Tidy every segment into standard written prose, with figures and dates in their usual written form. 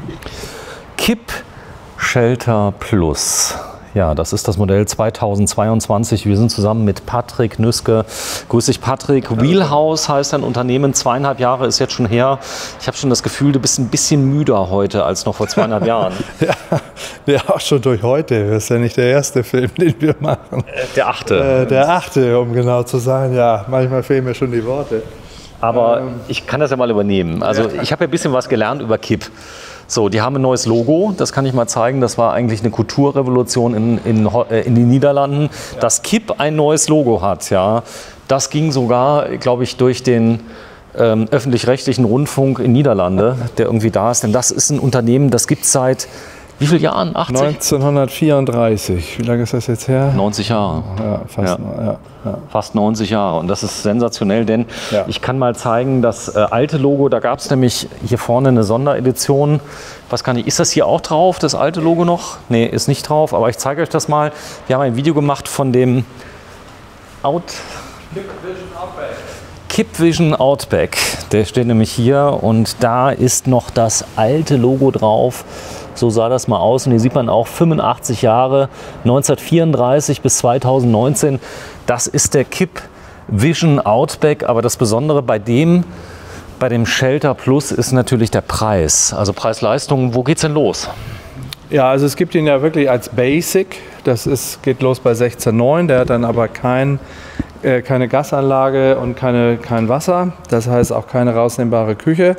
Kipp Shelter Plus. Ja, das ist das Modell 2022. Wir sind zusammen mit Patrick Nüske. Grüß dich, Patrick. Wheelhouse heißt ein Unternehmen. 2,5 Jahre ist jetzt schon her. Ich habe schon das Gefühl, du bist ein bisschen müder heute als noch vor 2,5 Jahren. Ja, auch schon durch heute. Das ist ja nicht der erste Film, den wir machen. Der 8. Der 8., um genau zu sein. Ja, manchmal fehlen mir schon die Worte. Aber ich kann das ja mal übernehmen. Also ich habe ja ein bisschen was gelernt über Kipp. So, die haben ein neues Logo, das kann ich mal zeigen. Das war eigentlich eine Kulturrevolution in den Niederlanden. Ja. Dass Kipp ein neues Logo hat, ja, das ging sogar, glaube ich, durch den öffentlich-rechtlichen Rundfunk in Niederlande, der irgendwie da ist. Denn das ist ein Unternehmen, das gibt es seit wie vielen Jahren? 80? 1934. Wie lange ist das jetzt her? 90 Jahre. Ja, fast, fast 90 Jahre. Und das ist sensationell, denn ich kann mal zeigen, das alte Logo, da gab es nämlich hier vorne eine Sonderedition. Was kann ich, ist das hier auch drauf, das alte Logo noch? Nee, ist nicht drauf, aber ich zeige euch das mal. Wir haben ein Video gemacht von dem Kipp Vision Outback. Der steht nämlich hier und da ist noch das alte Logo drauf. So sah das mal aus und hier sieht man auch 85 Jahre, 1934 bis 2019. Das ist der Kipp Vision Outback, aber das Besondere bei dem Shelter Plus ist natürlich der Preis. Also Preis-Leistung, wo geht's denn los? Ja, also es gibt ihn ja wirklich als Basic. Geht los bei 16,9. Der hat dann aber keine Gasanlage und kein Wasser. Das heißt auch keine rausnehmbare Küche.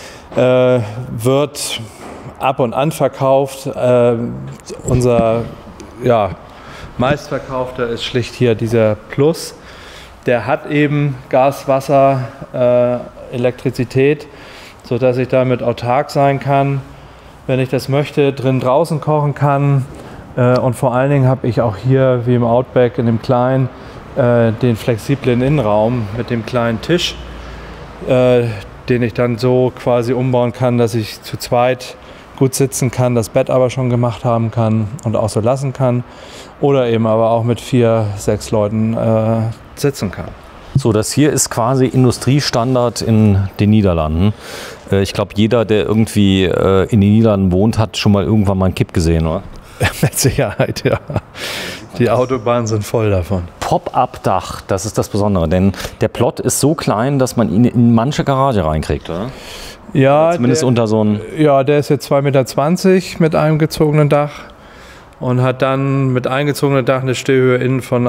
Wird ab und an verkauft. Unser meistverkaufter ist schlicht hier dieser Plus. Der hat eben Gas, Wasser, Elektrizität, sodass ich damit autark sein kann, wenn ich das möchte, drin draußen kochen kann. Und vor allen Dingen habe ich auch hier, wie im Outback, in dem kleinen, den flexiblen Innenraum mit dem kleinen Tisch, den ich dann so quasi umbauen kann, dass ich zu zweit gut sitzen kann, das Bett aber schon gemacht haben kann und auch so lassen kann. Oder eben aber auch mit 4, 6 Leuten sitzen kann. So, das hier ist quasi Industriestandard in den Niederlanden. Ich glaube, jeder, der irgendwie in den Niederlanden wohnt, hat schon mal irgendwann mal einen Kipp gesehen, oder? Mit Sicherheit, ja. Die Autobahnen sind voll davon. Pop-up-Dach, das ist das Besondere, denn der Plot ist so klein, dass man ihn in manche Garage reinkriegt, oder? Ja, zumindest unter so einem. Ja, der ist jetzt 2,20 Meter mit einem gezogenen Dach und hat dann mit eingezogenem Dach eine Stehhöhe innen von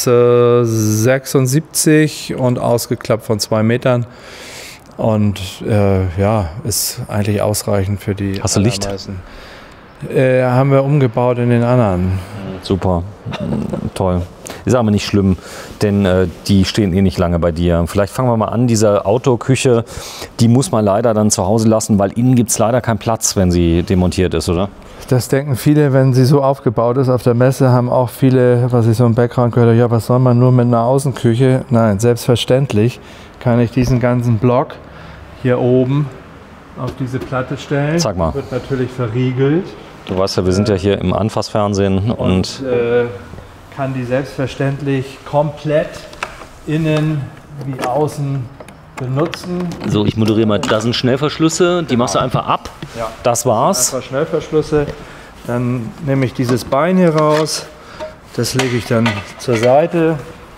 1,76 und ausgeklappt von 2 Metern. Und ist eigentlich ausreichend für die. Hast du Licht? Haben wir umgebaut in den anderen. Super, toll. Ist aber nicht schlimm, denn die stehen eh nicht lange bei dir. Vielleicht fangen wir mal an, diese Outdoor-Küche, die muss man leider dann zu Hause lassen, weil innen gibt es leider keinen Platz, wenn sie demontiert ist, oder? Das denken viele, wenn sie so aufgebaut ist. Auf der Messe haben auch viele, was ich so im Background gehört habe, ja, was soll man nur mit einer Außenküche? Nein, selbstverständlich kann ich diesen ganzen Block hier oben auf diese Platte stellen. Sag mal. Wird natürlich verriegelt. Du weißt ja, wir sind ja hier im Anfassfernsehen und kann die selbstverständlich komplett innen wie außen benutzen. So, ich moderiere mal. Da sind Schnellverschlüsse, die machst du einfach ab. Ja. Das war's. Einfach Schnellverschlüsse. Dann nehme ich dieses Bein hier raus. Das lege ich dann zur Seite.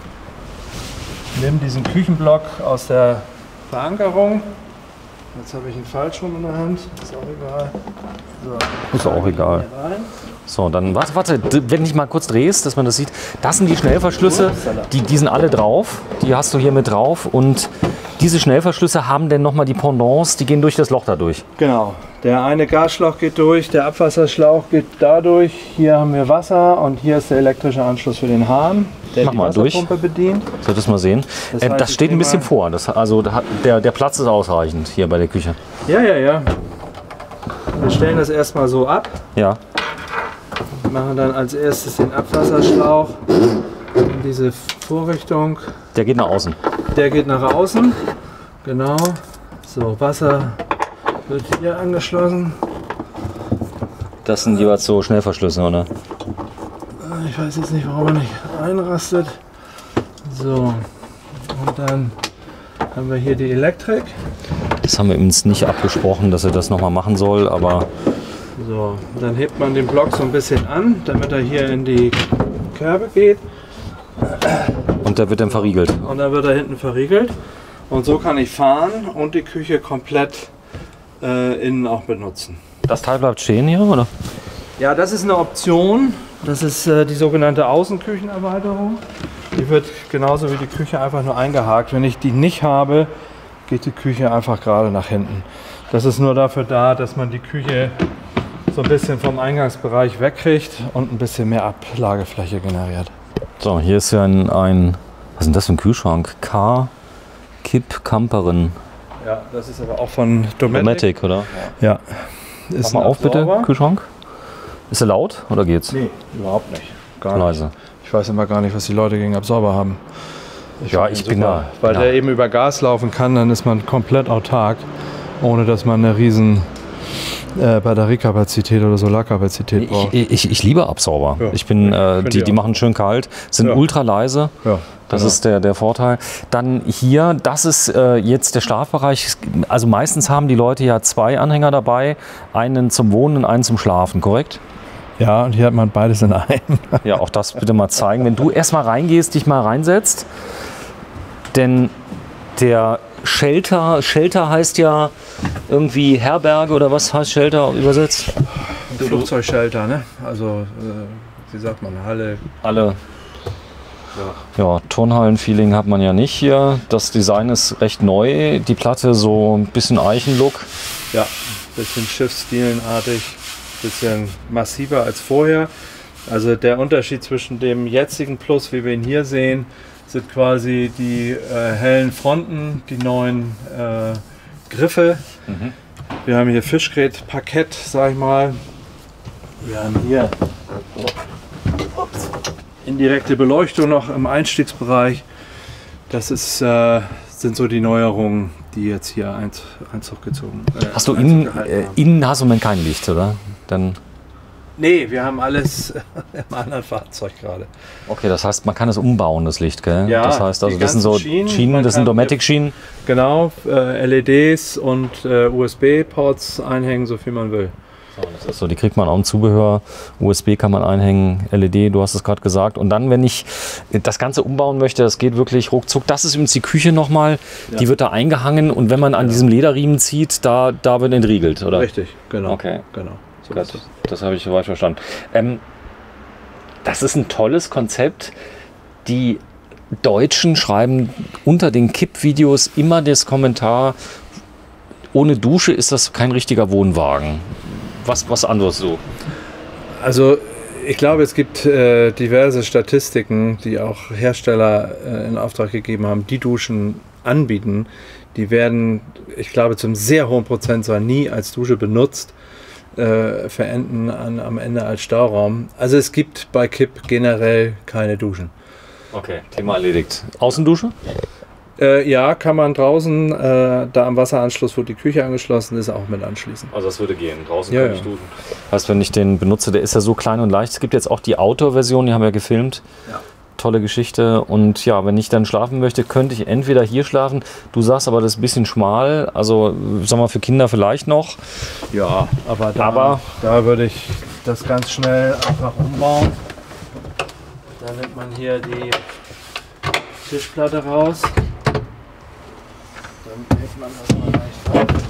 Nehme diesen Küchenblock aus der Verankerung. Jetzt habe ich ihn falsch rum in der Hand. Ist auch egal. So, ist auch egal. So, dann warte, wenn ich mal kurz drehst, dass man das sieht. Das sind die Schnellverschlüsse, die sind alle drauf. Die hast du hier mit drauf. Und diese Schnellverschlüsse haben dann nochmal die Pendants, die gehen durch das Loch da durch. Genau. Der eine Gasschlauch geht durch, der Abwasserschlauch geht da durch. Hier haben wir Wasser und hier ist der elektrische Anschluss für den Hahn, der die Wasserpumpe bedient. Soll ich das mal sehen? Das heißt, das steht ein bisschen vor. Der Platz ist ausreichend hier bei der Küche. Ja. Wir stellen das erstmal so ab. Ja. Wir machen dann als erstes den Abwasserschlauch in diese Vorrichtung. Der geht nach außen. Der geht nach außen. Genau. So, Wasser wird hier angeschlossen. Das sind jeweils so Schnellverschlüsse, oder? Ich weiß jetzt nicht, warum er nicht einrastet. So, und dann haben wir hier die Elektrik. Das haben wir uns nicht abgesprochen, dass er das nochmal machen soll, aber So, dann hebt man den Block so ein bisschen an, damit er hier in die Kerbe geht. Und der wird dann verriegelt. Und dann wird er hinten verriegelt. Und so kann ich fahren und die Küche komplett innen auch benutzen. Das Teil bleibt stehen hier, oder? Ja, das ist eine Option. Das ist die sogenannte Außenküchenerweiterung. Die wird genauso wie die Küche einfach nur eingehakt. Wenn ich die nicht habe, geht die Küche einfach gerade nach hinten. Das ist nur dafür da, dass man die Küche so ein bisschen vom Eingangsbereich wegkriegt und ein bisschen mehr Ablagefläche generiert. So, hier ist ja was ist denn das für ein Kühlschrank? Kipp Camperin. Ja, das ist aber auch von Dometic, oder? Ja. Mach mal auf bitte, Kühlschrank. Ist er laut oder geht's? Nee, überhaupt nicht. Gar Leise. nicht. Ich weiß immer gar nicht, was die Leute gegen Absorber haben. Ich bin da. Weil der eben über Gas laufen kann, dann ist man komplett autark, ohne dass man eine riesen Batteriekapazität oder Solarkapazität braucht. Ich liebe Absorber. Ja, die machen schön kalt, sind ultra leise. Ja, das ist der Vorteil. Dann hier, das ist jetzt der Schlafbereich. Also meistens haben die Leute ja 2 Anhänger dabei. Einen zum Wohnen und einen zum Schlafen, korrekt? Ja, und hier hat man beides in einem. Ja, auch das bitte mal zeigen. Wenn du erstmal reingehst, dich mal reinsetzt. Denn der Shelter heißt ja irgendwie Herberge oder was heißt Shelter übersetzt? Flugzeugshelter, ne? Also, wie sagt man, Halle. Alle. Ja, Turnhallen-Feeling hat man ja nicht hier. Das Design ist recht neu. Die Platte so ein bisschen Eichenlook. Ja, bisschen Schiffsstilenartig, bisschen massiver als vorher. Also der Unterschied zwischen dem jetzigen Plus, wie wir ihn hier sehen, sind quasi die hellen Fronten, die neuen Griffe. Mhm. Wir haben hier Fischgrätparkett, sag ich mal. Wir haben hier indirekte Beleuchtung noch im Einstiegsbereich. Das ist, sind so die Neuerungen, die jetzt hier Einzug gezogen haben. Hast du innen hast du im Moment kein Licht, oder? Dann nee, wir haben alles im anderen Fahrzeug gerade. Okay, das heißt, man kann es umbauen, das Licht, gell? Ja, das heißt, also das sind so Schienen, das sind Dometic-Schienen. Genau, LEDs und USB-Ports einhängen, so viel man will. Das ist so, die kriegt man auch im Zubehör. USB kann man einhängen, LED, du hast es gerade gesagt. Und dann, wenn ich das Ganze umbauen möchte, das geht wirklich ruckzuck. Das ist übrigens die Küche nochmal, die wird da eingehangen und wenn man an diesem Lederriemen zieht, da wird entriegelt, oder? Richtig, genau. Okay. Genau. So das habe ich soweit verstanden. Das ist ein tolles Konzept. Die Deutschen schreiben unter den Kipp-Videos immer das Kommentar, ohne Dusche ist das kein richtiger Wohnwagen. Was anderes so? Also ich glaube, es gibt diverse Statistiken, die auch Hersteller in Auftrag gegeben haben, die Duschen anbieten. Die werden, ich glaube, zum sehr hohen Prozentzahl nie als Dusche benutzt, verenden am Ende als Stauraum. Also es gibt bei Kipp generell keine Duschen. Okay, Thema erledigt. Außendusche? Ja, kann man draußen, da am Wasseranschluss, wo die Küche angeschlossen ist, auch mit anschließen. Also das würde gehen. Draußen kann ich duschen. Heißt, wenn ich den benutze, der ist ja so klein und leicht. Es gibt jetzt auch die Outdoor-Version, die haben wir gefilmt. Ja. Tolle Geschichte. Und ja, wenn ich dann schlafen möchte, könnte ich entweder hier schlafen. Du sagst aber, das ist ein bisschen schmal. Also, sag mal, für Kinder vielleicht noch. Ja, aber da würde ich das ganz schnell einfach umbauen. Da nimmt man hier die Tischplatte raus. Dann hängt man das mal leicht auf.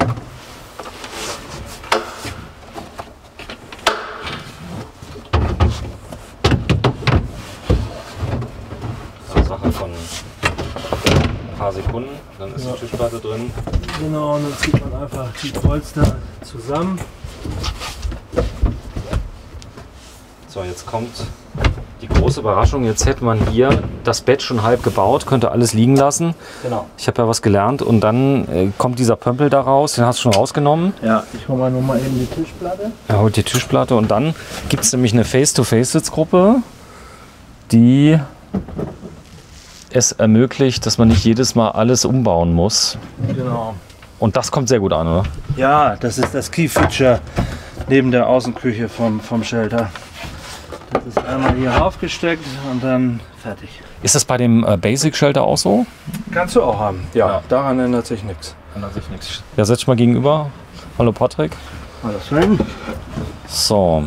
Sache von ein paar Sekunden, dann ist die Tischplatte drin. Genau, und dann zieht man einfach die Polster zusammen. So, jetzt kommt die große Überraschung. Jetzt hätte man hier das Bett schon halb gebaut, könnte alles liegen lassen. Genau. Ich habe ja was gelernt und dann kommt dieser Pömpel da raus, den hast du schon rausgenommen. Ja, ich hole mal nur mal eben die Tischplatte. Er holt die Tischplatte und dann gibt es nämlich eine Face-to-Face-Sitzgruppe, die es ermöglicht, dass man nicht jedes Mal alles umbauen muss. Genau. Und das kommt sehr gut an, oder? Ja, das ist das Key-Feature neben der Außenküche vom Shelter. Das ist einmal hier aufgesteckt und dann fertig. Ist das bei dem Basic-Shelter auch so? Kannst du auch haben. Ja, daran ändert sich nichts. Ja, setz dich mal gegenüber. Hallo Patrick. Hallo Sven. So.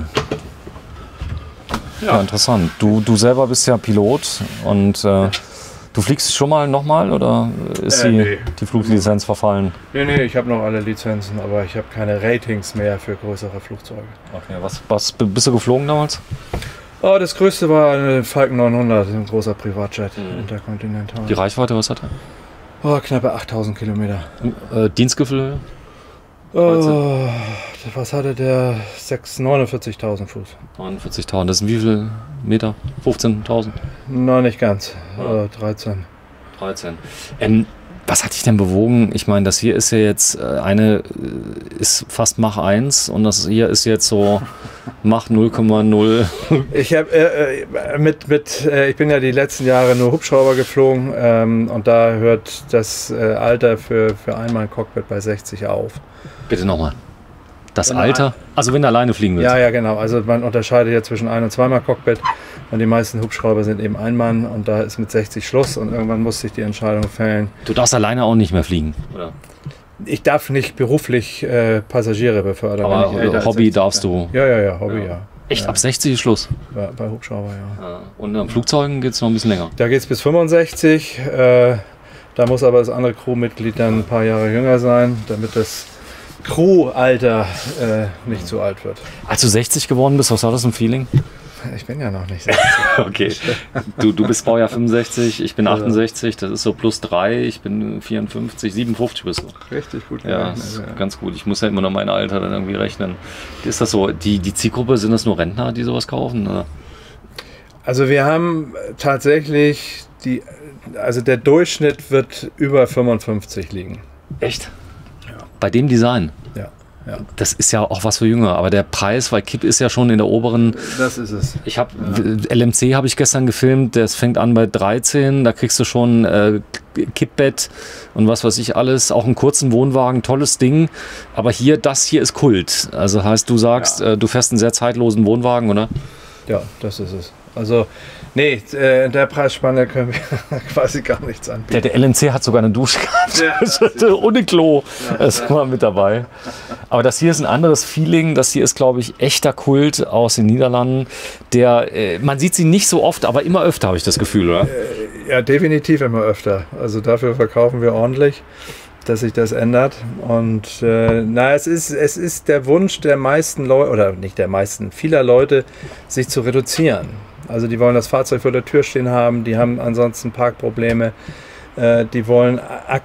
Ja, interessant. Du selber bist ja Pilot und du fliegst schon mal nochmal oder ist Nee. die Fluglizenz verfallen? Nee, ich habe noch alle Lizenzen, aber ich habe keine Ratings mehr für größere Flugzeuge. Okay, was bist du geflogen damals? Oh, das größte war eine Falcon 900, ein großer Privatjet, interkontinental. Die Reichweite, was hat er? Oh, knappe 8000 Kilometer. Dienstgefühl? Oh, was hatte der? 49.000 Fuß. 49.000, das sind wie viele Meter? 15.000? Nein, nicht ganz. 13. 13. Was hat dich denn bewogen? Ich meine, das hier ist ja jetzt ist fast Mach 1 und das hier ist jetzt so Mach 0,0. Ich bin ja die letzten Jahre nur Hubschrauber geflogen und da hört das Alter für Einmal-Cockpit bei 60 auf. Bitte nochmal. Das Alter? Also wenn du alleine fliegen willst? Ja, genau. Also man unterscheidet ja zwischen Ein- und Zweimal-Cockpit und die meisten Hubschrauber sind eben Einmann und da ist mit 60 Schluss und irgendwann muss sich die Entscheidung fällen. Du darfst alleine auch nicht mehr fliegen, oder? Ich darf nicht beruflich Passagiere befördern. Aber wenn ich älter als Hobby 60 darfst bin. du? Ja, Hobby, ja. Echt, Ja. ab 60 ist Schluss? Bei Hubschrauber, ja. Ja. Und am Flugzeugen geht es noch ein bisschen länger? Da geht es bis 65. Da muss aber das andere Crewmitglied dann ein paar Jahre jünger sein, damit das Crew-Alter nicht zu alt wird. Als du 60 geworden bist, was war das ein Feeling? Ich bin ja noch nicht 60. Okay. Du bist Baujahr 65, ich bin 68, das ist so plus 3, ich bin 54, 57 bist du. Richtig gut. Ja, ist ganz gut. Ich muss ja immer noch mein Alter dann irgendwie rechnen. Ist das so, die Zielgruppe, sind das nur Rentner, die sowas kaufen? Oder? Also wir haben tatsächlich also der Durchschnitt wird über 55 liegen. Echt? Ja. Bei dem Design? Ja. Das ist ja auch was für Jünger, aber der Preis, weil Kipp ist ja schon in der oberen. Das ist es. LMC habe ich gestern gefilmt, das fängt an bei 13, da kriegst du schon Kippbett und was weiß ich alles, auch einen kurzen Wohnwagen, tolles Ding, aber das hier ist Kult. Also heißt, du sagst, du fährst einen sehr zeitlosen Wohnwagen, oder? Ja, das ist es. Also, nee, in der Preisspanne können wir quasi gar nichts anbieten. Der LMC hat sogar eine Dusche gehabt. Ohne Klo. Das ist mal mit dabei. Aber das hier ist ein anderes Feeling. Das hier ist, glaube ich, echter Kult aus den Niederlanden. Man sieht sie nicht so oft, aber immer öfter, habe ich das Gefühl, oder? Ja, definitiv immer öfter. Also dafür verkaufen wir ordentlich, dass sich das ändert. Und es ist der Wunsch der meisten Leute, oder nicht der meisten, vieler Leute, sich zu reduzieren. Also die wollen das Fahrzeug vor der Tür stehen haben, die haben ansonsten Parkprobleme, die wollen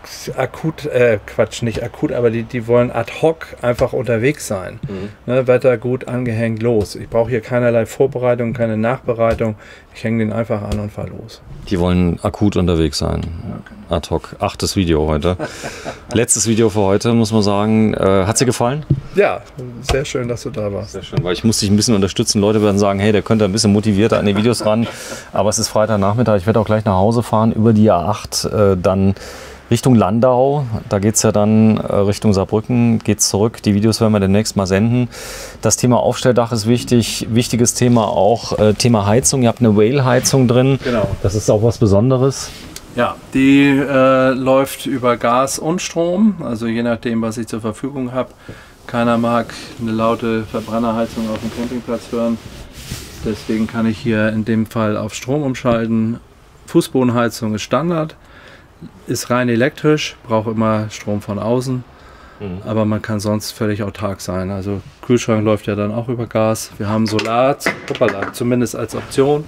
aber die wollen ad hoc einfach unterwegs sein. Ne, Wetter gut, angehängt, los. Ich brauche hier keinerlei Vorbereitung, keine Nachbereitung. Ich hänge den einfach an und fahre los. Die wollen akut unterwegs sein. Ad hoc. 8. Video heute. Letztes Video für heute, muss man sagen. Hat dir gefallen? Ja, sehr schön, dass du da warst. Sehr schön, weil ich muss dich ein bisschen unterstützen. Leute werden sagen, hey, der könnte ein bisschen motivierter an die Videos ran. Aber es ist Freitagnachmittag. Ich werde auch gleich nach Hause fahren über die A8, dann Richtung Landau. Da geht es ja dann Richtung Saarbrücken, geht es zurück. Die Videos werden wir demnächst mal senden. Das Thema Aufstelldach ist wichtig. Wichtiges Thema auch, Thema Heizung. Ihr habt eine Whale-Heizung drin. Genau. Das ist auch was Besonderes. Ja, die läuft über Gas und Strom, also je nachdem, was ich zur Verfügung habe. Keiner mag eine laute Verbrennerheizung auf dem Campingplatz hören. Deswegen kann ich hier in dem Fall auf Strom umschalten. Fußbodenheizung ist Standard, ist rein elektrisch, braucht immer Strom von außen. Aber man kann sonst völlig autark sein. Also Kühlschrank läuft ja dann auch über Gas. Wir haben Solar, zumindest als Option.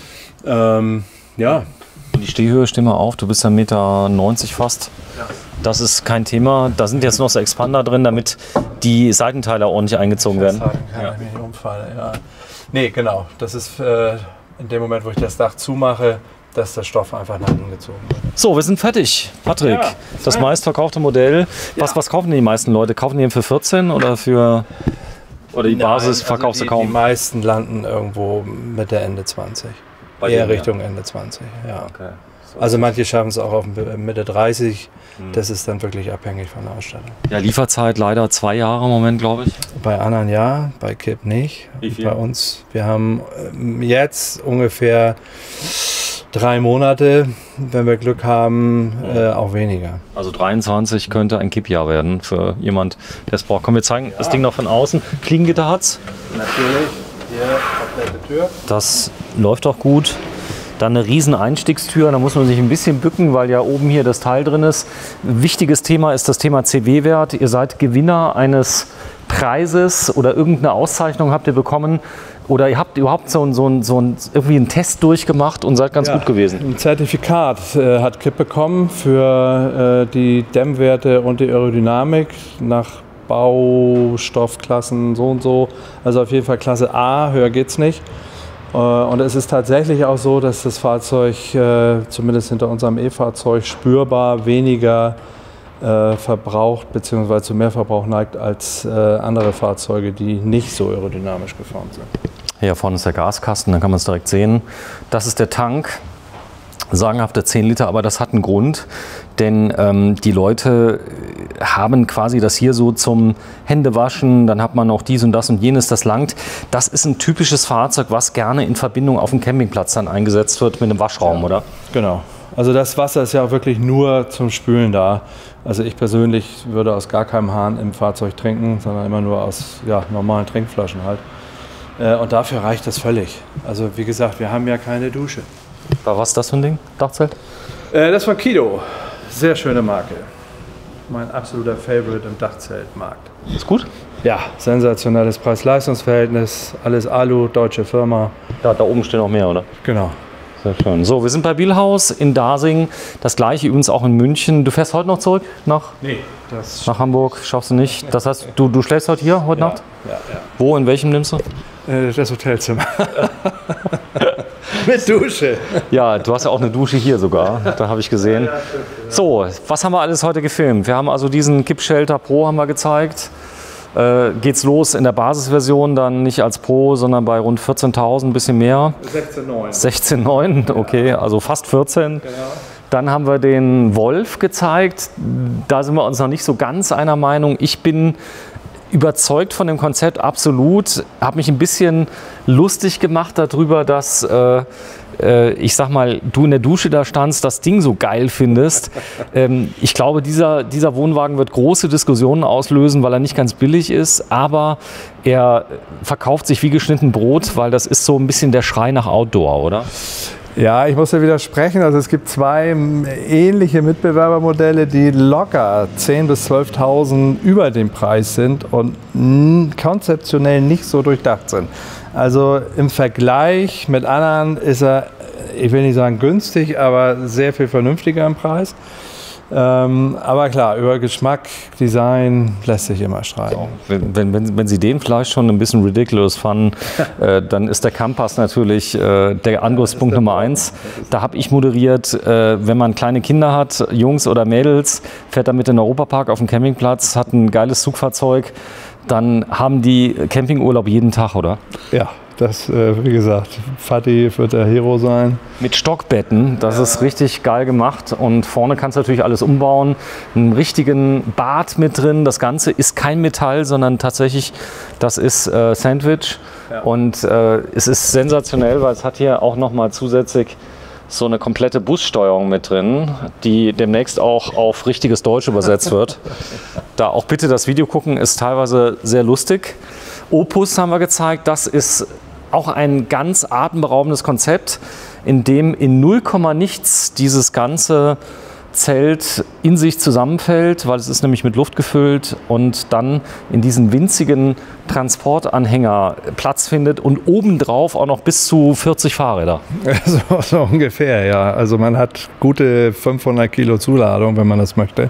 Ja. Die Stehhöhe, steh mal auf, du bist ja 1,90 Meter fast. Ja. Das ist kein Thema. Da sind jetzt noch so Expander drin, damit die Seitenteile ordentlich eingezogen werden. Kann ich mich nicht umfallen, ja. Nee, genau. Das ist in dem Moment, wo ich das Dach zumache, dass der Stoff einfach nach hinten gezogen wird. So, wir sind fertig. Patrick, Ja, das meistverkaufte Modell. Was kaufen die meisten Leute? Kaufen die ihn für 14 oder für... Oder die Basis verkaufst du kaum? Die meisten landen irgendwo mit der Ende 20. Bei Eher denen, Richtung Ende 20, ja. Okay. So. Also manche schaffen es auch auf Mitte 30. Das ist dann wirklich abhängig von der Ausstattung. Ja, Lieferzeit leider 2 Jahre im Moment, glaube ich. Bei anderen ja, bei Kipp nicht. Wie viel? Bei uns, wir haben jetzt ungefähr 3 Monate, wenn wir Glück haben, auch weniger. Also 23 könnte ein Kippjahr werden für jemand, der es braucht. Komm, wir zeigen das Ding noch von außen. Fliegengitter hat's. Natürlich, hier komplette Tür. Das läuft auch gut. Dann eine riesen Einstiegstür, da muss man sich ein bisschen bücken, weil ja oben hier das Teil drin ist. Wichtiges Thema ist das Thema CW-Wert. Ihr seid Gewinner eines Preises oder irgendeine Auszeichnung habt ihr bekommen oder ihr habt überhaupt irgendwie einen Test durchgemacht und seid ganz gut gewesen. Ein Zertifikat hat KIP bekommen für die Dämmwerte und die Aerodynamik nach Baustoffklassen so und so. Also auf jeden Fall Klasse A, höher geht's nicht. Und es ist tatsächlich auch so, dass das Fahrzeug, zumindest hinter unserem E-Fahrzeug, spürbar weniger verbraucht bzw. zu mehr Verbrauch neigt als andere Fahrzeuge, die nicht so aerodynamisch geformt sind. Hier vorne ist der Gaskasten, dann kann man es direkt sehen. Das ist der Tank, sagenhafte 10 Liter, aber das hat einen Grund, denn die Leute haben quasi das hier so zum Händewaschen, dann hat man noch dies und jenes, das langt. Das ist ein typisches Fahrzeug, was gerne in Verbindung auf dem Campingplatz dann eingesetzt wird mit einem Waschraum, oder? Genau. Also das Wasser ist ja auch wirklich nur zum Spülen da. Also ich persönlich würde aus gar keinem Hahn im Fahrzeug trinken, sondern immer nur aus normalen Trinkflaschen halt. Und dafür reicht das völlig. Also wie gesagt, wir haben ja keine Dusche. Was ist das für ein Ding? Dachzelt? Das war Kido. Sehr schöne Marke. Mein absoluter Favorite im Dachzeltmarkt. Ist gut? Ja, sensationelles Preis-Leistungs-Verhältnis. Alles Alu, deutsche Firma. Da oben stehen noch mehr, oder? Genau. Sehr schön. So, wir sind bei Bielhaus in Dasing. Das gleiche übrigens auch in München. Du fährst heute noch zurück nach Hamburg? Schaffst du nicht? Das heißt, du schläfst heute Nacht? Ja. Wo, in welchem nimmst du? Das Hotelzimmer. Mit Dusche. Ja, du hast ja auch eine Dusche hier sogar, da habe ich gesehen. So, was haben wir alles heute gefilmt? Wir haben also diesen KIP Shelter Pro haben wir gezeigt. Geht's los in der Basisversion, dann nicht als Pro, sondern bei rund 14.000, ein bisschen mehr. 16,9. 16,9, okay, also fast 14. Genau. Dann haben wir den Wolf gezeigt. Da sind wir uns noch nicht so ganz einer Meinung. Ich bin überzeugt von dem Konzept, absolut. Habe mich ein bisschen lustig gemacht darüber, dass, ich sag mal, du in der Dusche da standst, das Ding so geil findest. Ich glaube, dieser Wohnwagen wird große Diskussionen auslösen, weil er nicht ganz billig ist, aber er verkauft sich wie geschnitten Brot, weil das ist so ein bisschen der Schrei nach Outdoor, oder? Ja, ich muss ja widersprechen. Also es gibt zwei ähnliche Mitbewerbermodelle, die locker 10.000 bis 12.000 über dem Preis sind und konzeptionell nicht so durchdacht sind. Also im Vergleich mit anderen ist er, ich will nicht sagen günstig, aber sehr viel vernünftiger im Preis. Aber klar, über Geschmack, Design lässt sich immer streiten. Wenn Sie den vielleicht schon ein bisschen ridiculous fanden, dann ist der Campus natürlich der Angriffspunkt Nummer 1. Da habe ich moderiert, wenn man kleine Kinder hat, Jungs oder Mädels, fährt damit in den Europapark auf dem Campingplatz, hat ein geiles Zugfahrzeug, dann haben die Campingurlaub jeden Tag, oder? Ja. Das, wie gesagt, Fatih wird der Hero sein. Mit Stockbetten, das ist richtig geil gemacht. Und vorne kannst du natürlich alles umbauen. Einen richtigen Bad mit drin. Das Ganze ist kein Metall, sondern tatsächlich, das ist Sandwich. Ja. Und es ist sensationell, weil es hat hier auch nochmal zusätzlich so eine komplette Bussteuerung mit drin, die demnächst auch auf richtiges Deutsch übersetzt wird. Da auch bitte das Video gucken, ist teilweise sehr lustig. Opus haben wir gezeigt, das ist auch ein ganz atemberaubendes Konzept, in dem in 0, nichts dieses ganze Zelt in sich zusammenfällt, weil es ist nämlich mit Luft gefüllt und dann in diesen winzigen Transportanhänger Platz findet und obendrauf auch noch bis zu 40 Fahrräder. So ungefähr, ja. Also man hat gute 500 Kilo Zuladung, wenn man das möchte.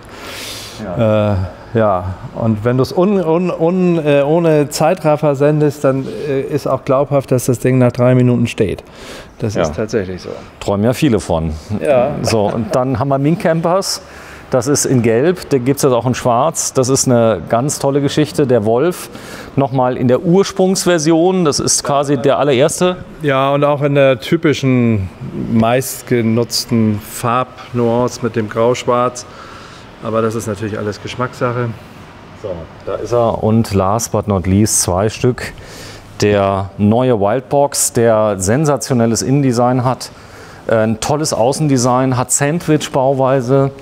Ja, und wenn du es ohne Zeitraffer sendest, dann ist auch glaubhaft, dass das Ding nach 3 Minuten steht. Das ist tatsächlich so. Träumen ja viele von. Ja. So, und dann haben wir Mink Campers. Das ist in Gelb, da gibt es jetzt auch in Schwarz. Das ist eine ganz tolle Geschichte. Der Wolf nochmal in der Ursprungsversion, das ist quasi der allererste. Ja, und auch in der typischen, meistgenutzten Farbnuance mit dem Grau-Schwarz. Aber das ist natürlich alles Geschmackssache. So, da ist er. Und last but not least 2 Stück. Der neue Wildbox, der sensationelles Innendesign hat. Ein tolles Außendesign, hat Sandwich-Bauweise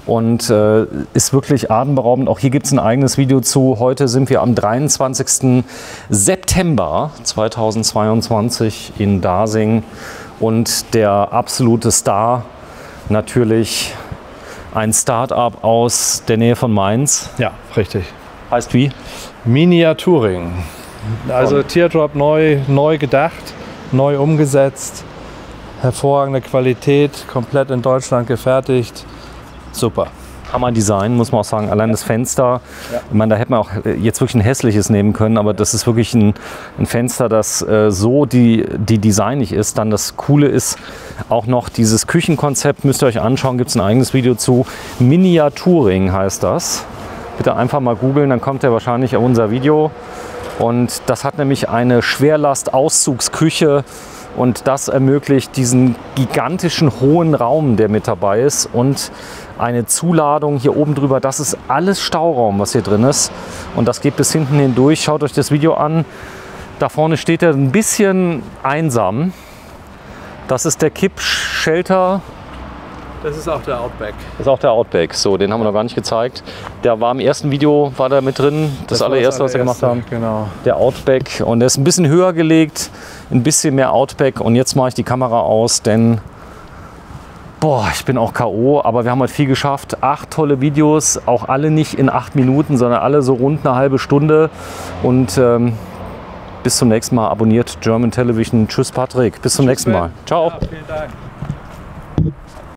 und ist wirklich atemberaubend. Auch hier gibt es ein eigenes Video zu. Heute sind wir am 23. September 2022 in Dasing und der absolute Star natürlich ein Start-up aus der Nähe von Mainz. Ja, richtig. Heißt wie? Miniaturing. Also Teardrop neu gedacht, neu umgesetzt, hervorragende Qualität, komplett in Deutschland gefertigt. Super. Hammer-Design, muss man auch sagen. Allein das Fenster, ja. Ich meine, da hätte man auch jetzt wirklich ein hässliches nehmen können, aber das ist wirklich ein Fenster, das so die designig ist. Dann das Coole ist auch noch dieses Küchenkonzept, müsst ihr euch anschauen, gibt es ein eigenes Video zu. Miniaturing heißt das. Bitte einfach mal googeln, dann kommt ihr wahrscheinlich auf unser Video. Und das hat nämlich eine Schwerlast-Auszugsküche. Und das ermöglicht diesen gigantischen hohen Raum, der mit dabei ist, und eine Zuladung hier oben drüber. Das ist alles Stauraum, was hier drin ist. Und das geht bis hinten hindurch. Schaut euch das Video an. Da vorne steht er ein bisschen einsam. Das ist der Kipp-Shelter. Das ist auch der Outback. Das ist auch der Outback. So, den haben wir noch gar nicht gezeigt. Der war im ersten Video, war da mit drin. Das allererste, was wir gemacht haben. Genau. Der Outback. Und der ist ein bisschen höher gelegt, ein bisschen mehr Outback. Und jetzt mache ich die Kamera aus, denn boah, ich bin auch K.O., aber wir haben heute viel geschafft. 8 tolle Videos, auch alle nicht in 8 Minuten, sondern alle so rund eine halbe Stunde. Und bis zum nächsten Mal. Abonniert German Television. Tschüss Patrick, bis zum nächsten Mal. Ciao. Ja, vielen Dank.